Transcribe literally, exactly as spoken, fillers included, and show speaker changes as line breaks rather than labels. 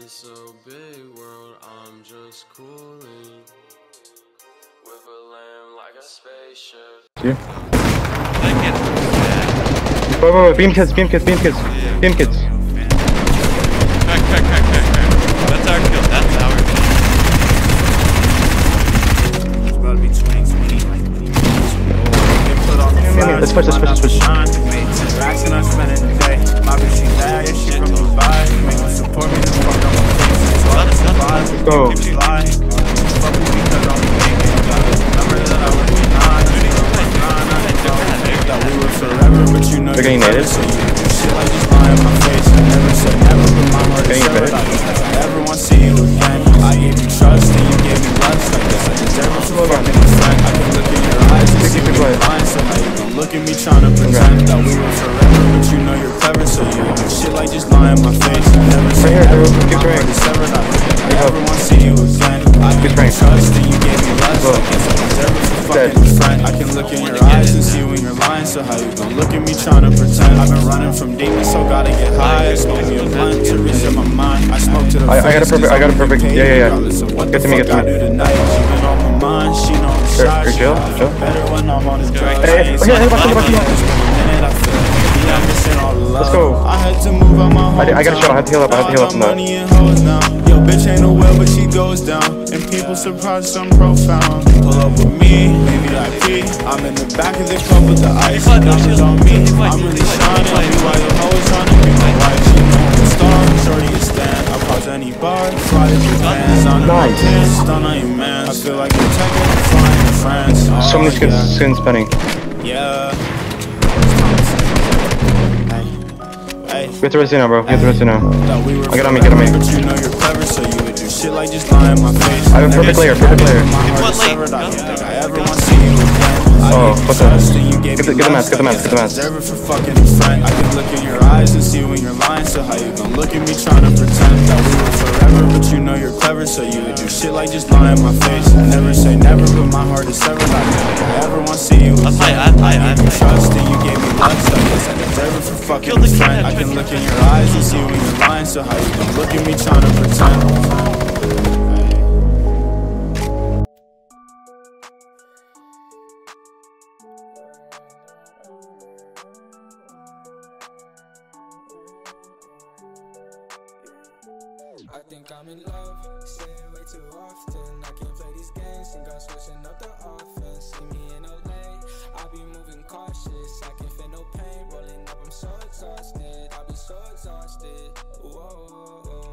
It's a big world, I'm just cooling with a lamb like a spaceship.
Yeah. Wait, wait, wait, beam kids, beam kids, beam kids, yeah. beam kids.
Crack, crack, crack, crack, crack. That's our kill, that's our kill.
It's about to be twenty twenty.
Let's push, let's push, let's push.
Racks and I'm spending the day. My bitch, she bad, yeah, she from Dubai. Make them support me, the fuck I'm
Let's go.
Keep lying. Fuck with me, cause I'm making it. Remember that I was nine. That we were forever, but you know you're never. So you do shit like just lying in my face. I never said never, but my heart is severed. If I ever want to see you again, I gave you trust and you gave me lust. Like this, I deserve it for fucking a friend. I can look in your eyes and see you're lying. So now you don't look at me trying to pretend that we were forever, but you know you're clever. So you do shit like just lying in my face. I never said never, but my heart is severed. If I ever want to see you again, I gave you trust and you gave me lust. Like this, I deserve it for fucking a friend. I can look in your eyes and see when you're lying. So how you gon' look at me trying to pretend? I've been running from demons, so gotta get high. I smoke me a blunt to reset my mind. I smoke to the
I, I got a perfect, I got a perfect, yeah, yeah, yeah. Get to me, get to me.
She been on my mind, she know I'm shy.
Sure, chill, chill.
Better when I'm on this drugs.
Hey, okay, hey, watch out, watch out. Let's go.
I had to move out my home.
I, I gotta chill, I have to heal up, I have to heal up from that.
Yo, bitch ain't no well, but she goes down. And people surprised I'm profound. Pull up with me, maybe I pee. I'm in the back of the club with the ice. Diamonds on me, I'm really shining. While your hoe is trying to be my wife. She know I'm a star, shorty is stand. I pause any bar, fly to Japan. On my pants, stun on you, man. I feel like you're taking a flying to France.
So many skins, skins spinning.
Yeah.
Get the rest in now, bro. Get the rest in now. I get on me, get on me.
But you know you're clever, so you would do shit like just lying in my face.
I have a perfect layer, perfect layer. Oh, what the? Get the, get the mask, get the mask, get the mask.
I can look in your eyes and see when you're lying. So how you gon' look at me trying to pretend that we were forever? But you know you're clever, so you would do shit like just lying in my face. I never say never, but my heart is severed. I don't ever want to see you again. I gave you trust and you gave me love. So I guess I deserve it for fucking a friend. I can look in your eyes and see when you're lying. So how you gon' look at me trying to pretend?
I think I'm in love, say it way too often. I can't play these games, think I'm switching up the offense. See me in L A, I be moving cautious. I can't feel no pain, rolling up, I'm so exhausted. I be so exhausted, whoa.